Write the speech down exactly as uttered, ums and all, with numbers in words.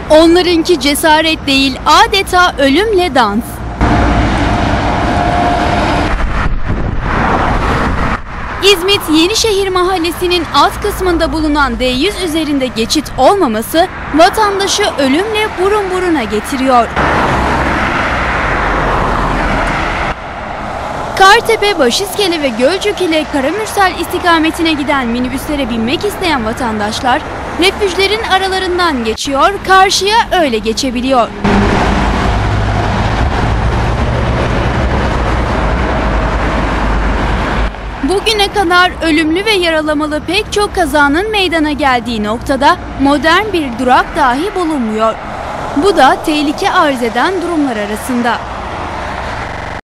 Onlarınki cesaret değil, adeta ölümle dans. İzmit Yenişehir Mahallesi'nin alt kısmında bulunan D yüz üzerinde geçit olmaması vatandaşı ölümle burun buruna getiriyor. Kartepe, Başiskele ve Gölcük ile Karamürsel istikametine giden minibüslere binmek isteyen vatandaşlar refüjlerin aralarından geçiyor, karşıya öyle geçebiliyor. Bugüne kadar ölümlü ve yaralamalı pek çok kazanın meydana geldiği noktada modern bir durak dahi bulunmuyor. Bu da tehlike arz eden durumlar arasında.